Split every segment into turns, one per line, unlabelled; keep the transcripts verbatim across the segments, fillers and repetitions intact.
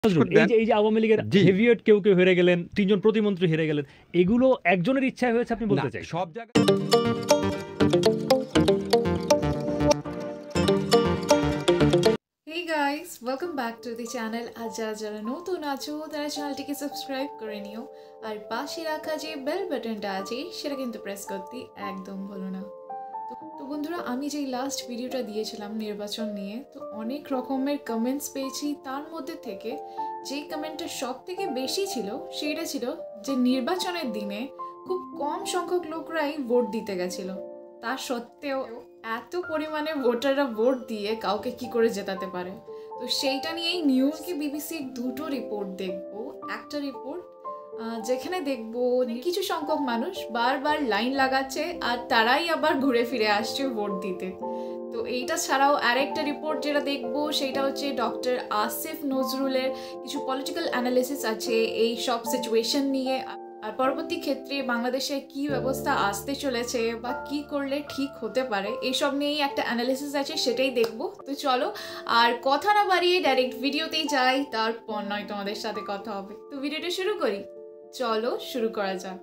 এই যে এই যে আওয়ামী লীগের হেভিওয়েট কেউ কেউ হেরে গেলেন, তিনজন প্রতিমন্ত্রী হেরে গেলেন, এগুলো একজনের ইচ্ছায় হয়েছে আপনি বলতে চাই?
সব জায়গায়
Hey guys, welcome back to the channel. আজ যারা যারা নতুন আছো তারা চ্যানেলটিকে সাবস্ক্রাইব করে নিও আর পাশে রাখা যে বেল বাটনটা আছে সেটা কিন্তু প্রেস করতে একদম ভুলো না। তো তো বন্ধুরা, আমি যেই লাস্ট ভিডিওটা দিয়েছিলাম নির্বাচন নিয়ে, তো অনেক রকমের কমেন্টস পেয়েছি। তার মধ্যে থেকে যেই কমেন্টটা সব থেকে বেশি ছিল সেইটা ছিল যে নির্বাচনের দিনে খুব কম সংখ্যক লোকরাই ভোট দিতে গেছিল, তা সত্ত্বেও এত পরিমাণে ভোটাররা ভোট দিয়ে কাউকে কি করে জেতাতে পারে। তো সেইটা নিয়েই নিউজ কি বিবিসির দুটো রিপোর্ট দেখবো। একটা রিপোর্ট যেখানে দেখবো কিছু সংখ্যক মানুষ বারবার লাইন লাগাচ্ছে আর তারাই আবার ঘুরে ফিরে আসছে ভোট দিতে। তো এইটা ছাড়াও আরেকটা রিপোর্ট যেটা দেখবো সেটা হচ্ছে ডক্টর আসিফ নজরুলের কিছু পলিটিক্যাল অ্যানালিসিস আছে এই সব সিচুয়েশন নিয়ে, আর পরবর্তী ক্ষেত্রে বাংলাদেশে কি ব্যবস্থা আসতে চলেছে বা কি করলে ঠিক হতে পারে এইসব নিয়েই একটা অ্যানালিসিস আছে, সেটাই দেখবো। তো চলো আর কথা না বাড়িয়ে ডাইরেক্ট ভিডিওতেই যাই, তারপর নয় তোমাদের সাথে কথা হবে। তো ভিডিওটা শুরু করি, চলো শুরু করা যাক।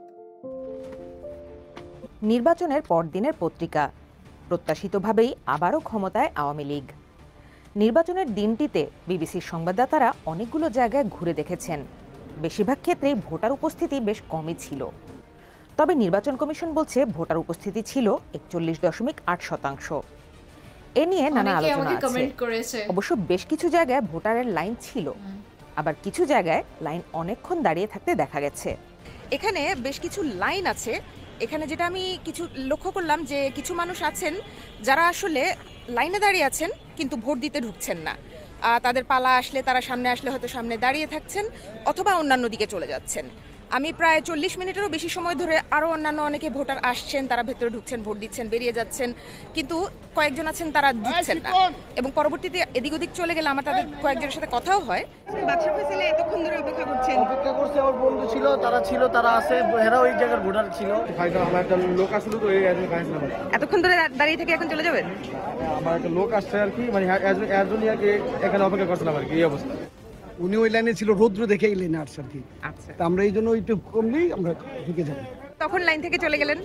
নির্বাচনের পরদিনের পত্রিকা, প্রত্যাশিতভাবেই আবারও ক্ষমতায় আওয়ামী লীগ। নির্বাচনের দিনটিতে বিবিসির সংবাদদাতারা অনেকগুলো জায়গায় ঘুরে দেখেছেন। বেশিরভাগ ক্ষেত্রেই ভোটার উপস্থিতি বেশ কমই ছিল, তবে নির্বাচন কমিশন বলছে ভোটার উপস্থিতি ছিল একচল্লিশ দশমিক আট শতাংশ। এ নিয়ে নানা আলোচনা আছে। অবশ্য বেশ কিছু জায়গায় ভোটারের লাইন ছিল, আবার কিছু জায়গায় লাইন অনেকক্ষণ দাঁড়িয়ে থাকতে দেখা গেছে। এখানে বেশ কিছু লাইন আছে। এখানে যেটা আমি কিছু লক্ষ্য করলাম যে কিছু মানুষ আছেন যারা আসলে লাইনে দাঁড়িয়ে আছেন কিন্তু ভোট দিতে ঢুকছেন না। তাদের পালা আসলে তারা সামনে আসলে হয়তো সামনে দাঁড়িয়ে থাকছেন অথবা অন্যান্য দিকে চলে যাচ্ছেন। আমি প্রায় চল্লিশ মিনিটেরও বেশি সময় ধরে আরও অন্যান্য অনেকে ভোটার আসছেন, তারা ভেতরে ঢুকছেন, ভোট দিচ্ছেন, বেরিয়ে যাচ্ছেন, কিন্তু কয়েকজন আছেন তারা দিচ্ছেন না। এবং পরবর্তীতে এদিক ওদিক চলে গেলে আমার তাদের কয়েকজনের সাথে কথাও হয়।
বাদশা ফয়সাল এতক্ষণ ধরে অপেক্ষা করছেন?
অপেক্ষা করছে, আমার বন্ধু ছিল, তারা ছিল, তারা আছে, এরা ওই জায়গার ভোটার ছিল।
আমার একটা লোক আসলো তো এই এতক্ষণ ধরে দাঁড়িয়ে থেকে এখন চলে যাবেন?
আমার একটা লোক আসছে আর কি, মানে একজনই আর কি এখানে অপেক্ষা করছিলাম আর কি, এই অবস্থা।
উনি ওই লাইনে ছিল, রৌদ্র দেখে এই লাইনে আসছে আর কি।
আচ্ছা,
আমরা এই জন্য একটু কমলেই আমরা ঢুকে যাবো।
তখন লাইন থেকে চলে গেলেন?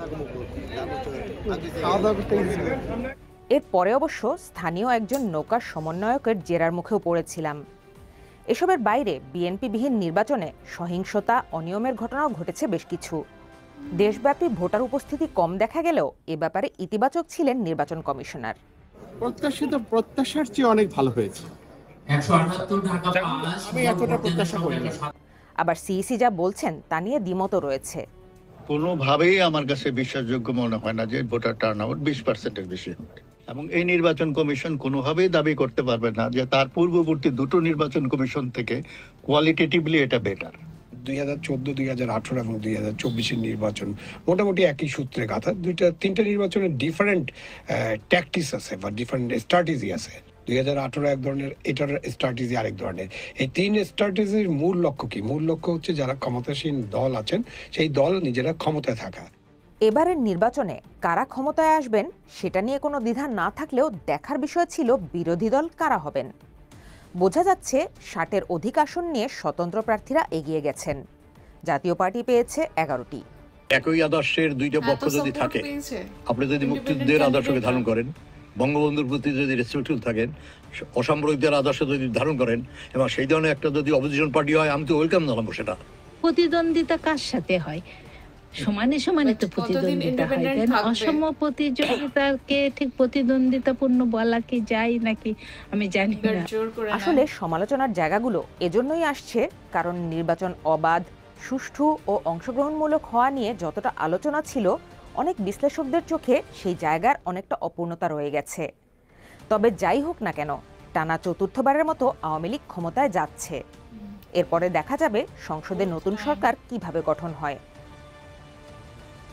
খাওয়া দাওয়া করতে গেছিলাম।
এরপরে অবশ্য স্থানীয় একজন নৌকার সমন্বয়কের জেরার মুখেও পড়েছিলাম। এসবের বাইরে বিএনপিবিহীন নির্বাচনে সহিংসতা, অনিয়মের ঘটনাও ঘটেছে বেশ কিছু। দেশব্যাপী ভোটার উপস্থিতি কম দেখা গেলেও এ ব্যাপারে ইতিবাচক ছিলেন নির্বাচন কমিশনার।
প্রত্যাশিত প্রত্যাশার চেয়ে অনেক ভালো হয়েছে। আমি এতটা প্রত্যাশা করি না।
আবার সিইসি যা বলছেন তা নিয়ে দ্বিমত রয়েছে।
কোনোভাবেই আমার কাছে বিশ্বাসযোগ্য মনে হয় না যে ভোটার টার্নআউট বিশ পার্সেন্টের বেশি হবে, এবং এই নির্বাচন কমিশন কোনোভাবেই দাবি করতে পারবে না যে তার পূর্ববর্তী দুটো নির্বাচন কমিশন থেকে কোয়ালিটেটিভলি এটা বেটার।
দুই হাজার চোদ্দ দুই হাজার আঠারো এবং দুই হাজার চব্বিশের নির্বাচন মোটামুটি একই সূত্রে গাথা। দুইটা তিনটা নির্বাচনের ডিফারেন্ট ট্যাকটিক্স আছে বা ডিফারেন্ট স্ট্র্যাটেজি আছে। দুই হাজার আঠারো এক ধরনের, এটার স্ট্র্যাটেজি আরেক ধরনের। এই তিন স্ট্র্যাটেজির মূল লক্ষ্য কি? মূল লক্ষ্য হচ্ছে যারা ক্ষমতাসীন দল আছেন সেই দল নিজেরা ক্ষমতায় থাকা।
এবারের নির্বাচনে কারা ক্ষমতায় আসবেন সেটা নিয়ে কোনো দ্বিধা না থাকলেও দেখার বিষয় ছিল বিরোধী দল কারা হবেন। বোঝা যাচ্ছে ষাটের অধিক আসন নিয়ে স্বতন্ত্র প্রার্থীরা এগিয়ে গেছেন। জাতীয় পার্টি পেয়েছে এগারোটি।
একই আদর্শের দুইটা পক্ষ যদি থাকে, আপনি যদি মুক্তিযুদ্ধের আদর্শকে ধারণ করেন, বঙ্গবন্ধুর প্রতি যদি রেসপেক্টফুল থাকেন, অসামরিকদের আদর্শ যদি ধারণ করেন, এবং সেই ধরনের একটা যদি অপোজিশন পার্টি হয়, আমি তো ওয়েলকাম জানাবো সেটা।
প্রতিদ্বন্দ্বিতা কার সাথে হয়? সমানে সমানে তো প্রতিদ্বন্দ্বিতা হয়, অসম প্রতিযোগিতাকে ঠিক প্রতিদ্বন্দ্বিতাপূর্ণ বলা কি যায় নাকি আমি জানি না।
আসলে সমালোচনার জায়গাগুলো এজন্যই আসছে কারণ নির্বাচন অবাধ, সুষ্ঠু ও অংশগ্রহণমূলক হওয়া নিয়ে যতটা আলোচনা ছিল, অনেক বিশ্লেষকদের চোখে সেই জায়গার অনেকটা অপূর্ণতা রয়ে গেছে। তবে যাই হোক না কেন, টানা চতুর্থবারের মতো আওয়ামী লীগ ক্ষমতায় যাচ্ছে। এরপরে দেখা যাবে সংসদে নতুন সরকার কিভাবে গঠন হয়।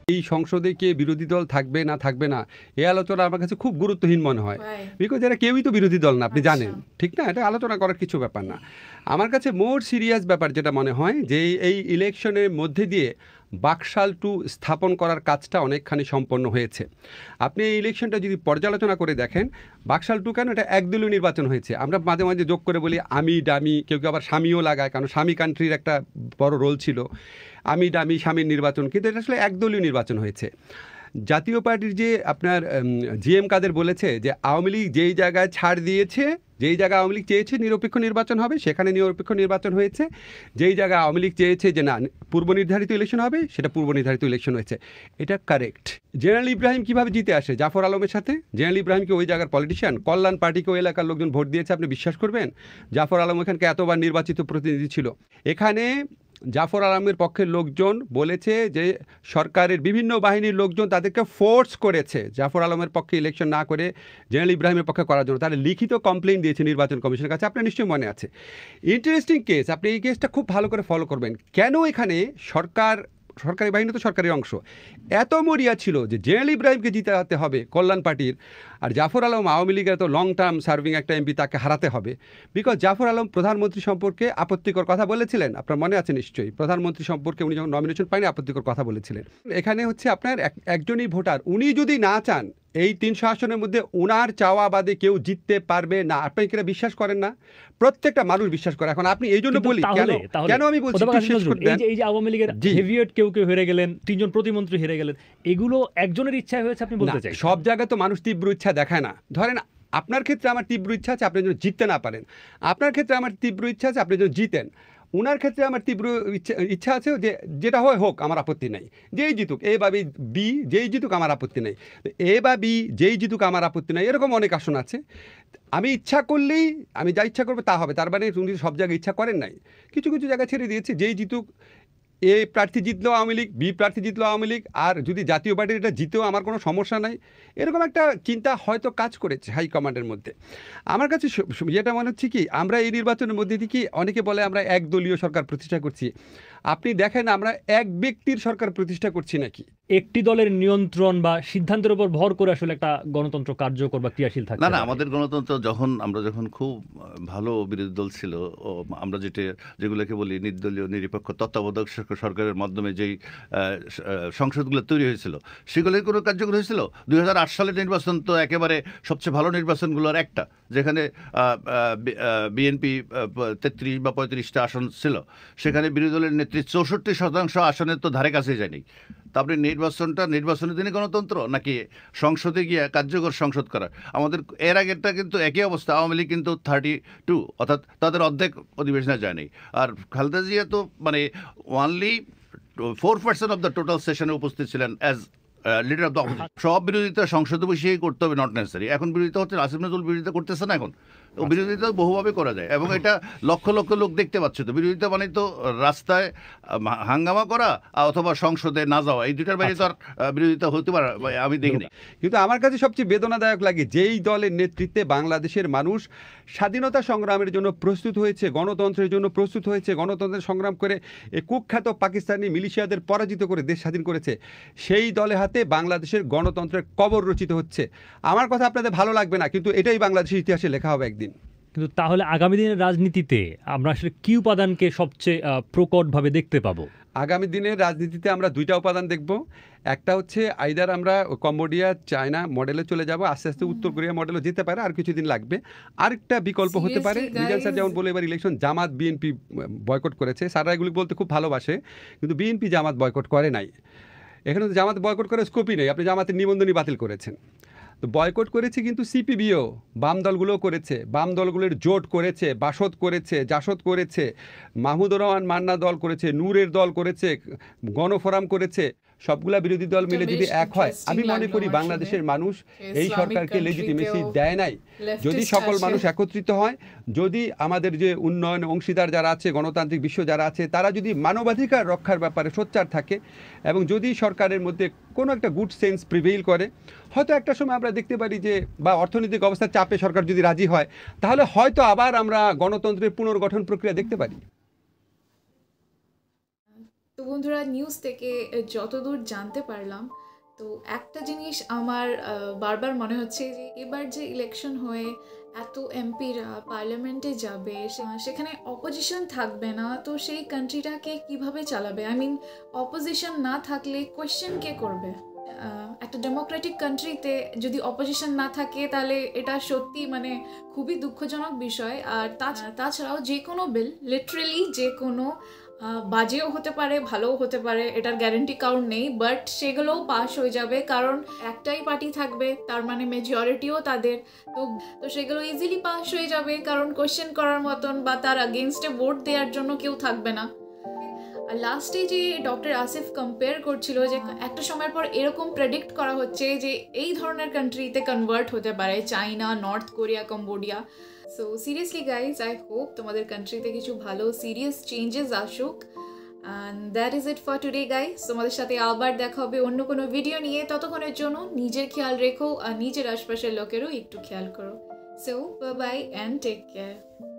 এই সংসদে কে বিরোধী দল থাকবে না থাকবে না এই আলোচনা আমার কাছে খুব গুরুত্বহীন মনে হয়, বিকজ এরা কেউই তো বিরোধী দল না, আপনি জানেন, ঠিক না? এটা আলোচনা করার কিছু ব্যাপার না। আমার কাছে মোর সিরিয়াস ব্যাপার যেটা মনে হয় যে এই ইলেকশনের মধ্যে দিয়ে বাকশাল টু স্থাপন করার কাজটা অনেকখানি সম্পন্ন হয়েছে। আপনি এই ইলেকশনটা যদি পর্যালোচনা করে দেখেন, বাকশাল টু কেন, এটা একদলীয় নির্বাচন হয়েছে। আমরা মাঝে মাঝে যোগ করে বলি আমি ডামি, কেউ কেউ আবার স্বামীও লাগায়, কারণ স্বামী কান্ট্রির একটা বড় রোল ছিল, আমি ডামি স্বামীর নির্বাচন, কিন্তু এটা আসলে একদলীয় নির্বাচন হয়েছে। জাতীয় পার্টির যে আপনার জি এম কাদের বলেছে যে আওয়ামী লীগ যেই জায়গায় ছাড় দিয়েছে, যেই জায়গায় আওয়ামী লীগ চেয়েছে নিরপেক্ষ নির্বাচন হবে সেখানে নিরপেক্ষ নির্বাচন হয়েছে, যেই জায়গায় আওয়ামী লীগ চেয়েছে যে না পূর্ব নির্ধারিত ইলেকশন হবে সেটা পূর্ব নির্ধারিত ইলেকশন হয়েছে। এটা কারেক্ট। জেনারেল ইব্রাহিম কিভাবে জিতে আসে জাফর আলমের সাথে? জেনারেল ইব্রাহিমকে ওই জায়গার পলিটিশিয়ান, কল্যাণ পার্টিকে ওই এলাকার লোকজন ভোট দিয়েছে, আপনি বিশ্বাস করবেন? জাফর আলম এখানকে এতবার নির্বাচিত প্রতিনিধি ছিল। এখানে জাফর আলমের পক্ষের লোকজন বলেছে যে সরকারের বিভিন্ন বাহিনীর লোকজন তাদেরকে ফোর্স করেছে জাফর আলমের পক্ষে ইলেকশন না করে জেনারেল ইব্রাহিমের পক্ষে করার জন্য। তারা লিখিত কমপ্লেইন দিয়েছে নির্বাচন কমিশনের কাছে, আপনার নিশ্চয়ই মনে আছে। ইন্টারেস্টিং কেস, আপনি এই কেসটা খুব ভালো করে ফলো করবেন। কেন এখানে সরকার, সরকারি বাহিনী তো সরকারি অংশ, এত মরিয়া ছিল যে জেনারেল ইব্রাহিমকে জিতাতে হবে কল্যাণ পার্টির, আর জাফর আলম আওয়ামী লীগের তো লং টার্ম সার্ভিং একটা এমপি, তাকে হারাতে হবে। বিকজ জাফর আলম প্রধানমন্ত্রী সম্পর্কে আপত্তিকর কথা বলেছিলেন, আপনার মনে আছে নিশ্চয়ই, প্রধানমন্ত্রী সম্পর্কে উনি যখন নমিনেশন পায়নি আপত্তিকর কথা বলেছিলেন। এখানে হচ্ছে আপনার একজনই ভোটার, উনি যদি না চান এই তিনশো আসনের মধ্যে উনার চাওয়া বাদে কেউ জিততে পারবে না, আপনি কি বিশ্বাস করেন না? প্রত্যেকটা মানুষ বিশ্বাস করে। এখন আপনি এই জন্য বলি কেন কেন আমি বলছি
এই যে আওয়ামী লীগের হেভিওয়েট কেউ কেউ হেরে গেলেন, তিনজন প্রতিমন্ত্রী হেরে গেলেন, এগুলো একজনের ইচ্ছা হয়েছে আপনি বলতে চাই?
সব জায়গায় তো মানুষ তীব্র ইচ্ছা দেখায় না। ধরেন আপনার ক্ষেত্রে আমার তীব্র ইচ্ছা আছে আপনি যেন জিততে না পারেন, আপনার ক্ষেত্রে আমার তীব্র ইচ্ছা আছে আপনি যেন জিতেন, উনার ক্ষেত্রে আমার তীব্র ইচ্ছা ইচ্ছা আছে যে যেটা হয় হোক, আমার আপত্তি নেই, যেই জিতুক, এ বা বি যেই জিতুক আমার আপত্তি নেই, এ বা বি যেই জিতুক আমার আপত্তি নেই, এরকম অনেক আসন আছে। আমি ইচ্ছা করলেই আমি যা ইচ্ছা করবো তা হবে, তার মানে উনি সব জায়গায় ইচ্ছা করেন নাই, কিছু কিছু জায়গায় ছেড়ে দিয়েছে, যেই জিতুক, এ প্রার্থী জিতলো আওয়ামী লীগ, বি প্রার্থী জিতলো আওয়ামী লীগ, আর যদি জাতীয় পার্টির এটা জিতেও আমার কোনো সমস্যা নাই, এরকম একটা চিন্তা হয়তো কাজ করেছে হাইকমান্ডের মধ্যে। আমার কাছে যেটা মনে হচ্ছে কি, আমরা এই নির্বাচনের মধ্যে দিয়ে কি, অনেকে বলে আমরা একদলীয় সরকার প্রতিষ্ঠা করছি, আপনি দেখেন আমরা এক ব্যক্তির সরকার প্রতিষ্ঠা করছি নাকি।
একটি দলের নিয়ন্ত্রণ বা সিদ্ধান্তের উপর ভর করে আসলে একটা গণতন্ত্র কার্যকর বা ক্রিয়াশীল থাকে
না। না, আমাদের গণতন্ত্র যখন আমরা যখন খুব ভালো বিরোধী দল ছিল, আমরা যেটা যেগুলোকে বলি নির্দলীয় নিরপেক্ষ তত্ত্বাবধায়ক সরকারের মাধ্যমে যেই সংসদগুলো তৈরি হয়েছিল সেগুলোই কোনো কার্যকর হয়েছিল। দুই হাজার আট সালের নির্বাচন তো একেবারে সবচেয়ে ভালো নির্বাচনগুলোর একটা, যেখানে বিএনপি তেত্রিশ বা পঁয়ত্রিশটা আসন ছিল, সেখানে বিরোধী দলের নেতৃত্ব চৌষট্টি শতাংশ আসনের তো ধারে কাছে যায়নি। তারপরে নির্বাচনটা নির্বাচনের দিনে গণতন্ত্র নাকি সংসদে গিয়ে কার্যকর সংসদ করা? আমাদের এর আগেরটা কিন্তু একই অবস্থা, আওয়ামী লীগ কিন্তু থার্টি টু অর্থাৎ তাদের অর্ধেক অধিবেশনে যায়নি, আর খালেদা জিয়া তো মানে only four percent of the total সেশনে উপস্থিত ছিলেন as leader of the opposition. সব বিরোধিতা সংসদে বসেই করতে হবে, নট নেসেসারি। এখন বিরোধিতা হচ্ছে, আসিফ নজরুল বিরোধিতা করতেছে না, এখন বিরোধিতা বহুভাবে করা যায় এবং এটা লক্ষ লক্ষ লোক দেখতে পাচ্ছে। তো বিরোধিতা মানে তো রাস্তায় হাঙ্গামা করা অথবা সংসদে না যাওয়া, এই দুটার বাইরে তো আর বিরোধিতা হতে পারে আমি দেখিনি।
কিন্তু আমার কাছে সবচেয়ে বেদনাদায়ক লাগে যেই দলের নেতৃত্বে বাংলাদেশের মানুষ স্বাধীনতা সংগ্রামের জন্য প্রস্তুত হয়েছে, গণতন্ত্রের জন্য প্রস্তুত হয়েছে, গণতন্ত্রের সংগ্রাম করে এই কুখ্যাত পাকিস্তানি মিলিশিয়াদের পরাজিত করে দেশ স্বাধীন করেছে, সেই দলের হাতে বাংলাদেশের গণতন্ত্রের কবর রচিত হচ্ছে। আমার কথা আপনাদের ভালো লাগবে না, কিন্তু এটাই বাংলাদেশের ইতিহাসে লেখা হবে একদিন।
কিন্তু তাহলে আগামী দিনের রাজনীতিতে আমরা আসলে কি উপাদানকে সবচেয়ে প্রকটভাবে দেখতে পাবো?
আগামী দিনের রাজনীতিতে আমরা দুইটা উপাদান দেখব। একটা হচ্ছে আইদার আমরা কম্বোডিয়া চায়না মডেলে চলে যাব, আস্তে আস্তে উত্তর কোরিয়া মডেলে যেতে পারে, আর কিছুদিন লাগবে। আরেকটা বিকল্প হতে পারে, রিজান স্যার যেমন বলে এবার ইলেকশন জামাত বিএনপি বয়কট করেছে, স্যাররা এগুলি বলতে খুব ভালোবাসে, কিন্তু বিএনপি জামাত বয়কট করে নাই। এখানে তো জামাত বয়কট করার স্কোপই নেই, আপনি জামাতের নিবন্ধনই বাতিল করেছেন। তো বয়কট করেছে কিন্তু সিপিবিও, বাম দলগুলোও করেছে, বাম দলগুলোর জোট করেছে, বাসদ করেছে, জাসদ করেছে, মাহমুদুর রহমান মান্না দল করেছে, নূরের দল করেছে, গণফোরাম করেছে। সবগুলা বিরোধী দল মিলে যদি এক হয়, আমি মনে করি বাংলাদেশের মানুষ এই সরকারকে লেজিটিমেসি দেয় নাই। যদি সকল মানুষ একত্রিত হয়, যদি আমাদের যে উন্নয়ন অংশীদার যারা আছে, গণতান্ত্রিক বিশ্ব যারা আছে, তারা যদি মানবাধিকার রক্ষার ব্যাপারে সোচ্চার থাকে এবং যদি সরকারের মধ্যে কোনো একটা গুড সেন্স প্রিভেইল করে, হয়তো একটা সময় আমরা দেখতে পারি যে, বা অর্থনৈতিক অবস্থার চাপে সরকার যদি রাজি হয়, তাহলে হয়তো আবার আমরা গণতন্ত্রের পুনর্গঠন প্রক্রিয়া দেখতে পারি।
তো বন্ধুরা, নিউজ থেকে যতদূর জানতে পারলাম, তো একটা জিনিস আমার বারবার মনে হচ্ছে যে এবার যে ইলেকশন হয়ে এত এমপিরা পার্লামেন্টে যাবে, সেখানে অপোজিশন থাকবে না, তো সেই কান্ট্রিটাকে কিভাবে চালাবে? আই মিন, অপোজিশন না থাকলে কোয়েশ্চেন কে করবে? একটা ডেমোক্রেটিক কান্ট্রিতে যদি অপোজিশন না থাকে তাহলে এটা সত্যি মানে খুবই দুঃখজনক বিষয়। আর তাছাড়াও যে কোনো বিল, লিটারেলি যে কোনো বাজেও হতে পারে, ভালোও হতে পারে, এটার গ্যারেন্টি কাউন্ট নেই, বাট সেগুলোও পাস হয়ে যাবে, কারণ একটাই পার্টি থাকবে, তার মানে মেজরিটিও তাদের, তো তো সেগুলো ইজিলি পাস হয়ে যাবে, কারণ কোয়েশ্চেন করার মতন বা তার আগেনস্টে ভোট দেওয়ার জন্য কেউ থাকবে না। আর লাস্টে যে ডক্টর আসিফ কম্পেয়ার করছিল যে একটা সময়ের পর এরকম প্রেডিক্ট করা হচ্ছে যে এই ধরনের কান্ট্রিতে কনভার্ট হতে পারে, China, North Korea, Cambodia. So seriously guys, I hope তোমাদের কান্ট্রিতে কিছু ভালো সিরিয়াস চেঞ্জেস আসুক। And that is it for today guys. তোমাদের সাথে আবার দেখা হবে অন্য কোনো ভিডিও নিয়ে। ততক্ষণের জন্য নিজের খেয়াল রেখো আর নিজের আশপাশের লোকেরও একটু খেয়াল করো। So bye bye and take care.